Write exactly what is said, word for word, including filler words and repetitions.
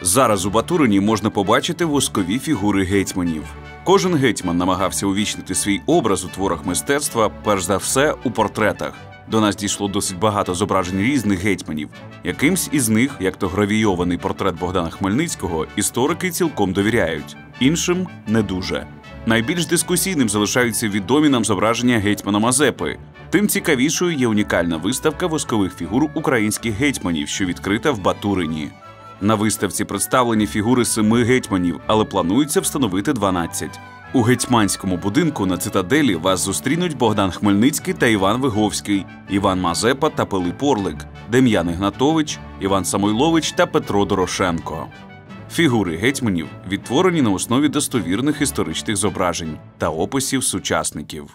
Зараз у Батурині можна побачити воскові фігури гетьманів. Кожен гетьман намагався увічнити свій образ у творах мистецтва, перш за все, у портретах. До нас дійшло досить багато зображень різних гетьманів. Якимсь із них, як то гравійований портрет Богдана Хмельницького, історики цілком довіряють, іншим – не дуже. Найбільш дискусійним залишаються відомі нам зображення гетьмана Мазепи. Тим цікавішою є унікальна виставка воскових фігур українських гетьманів, що відкрита в Батурині. На виставці представлені фігури семи гетьманів, але планується встановити дванадцять. У гетьманському будинку на Цитаделі вас зустрінуть Богдан Хмельницький та Іван Виговський, Іван Мазепа та Пилип Орлик, Дем'ян Ігнатович, Іван Самойлович та Петро Дорошенко. Фігури гетьманів відтворені на основі достовірних історичних зображень та описів сучасників.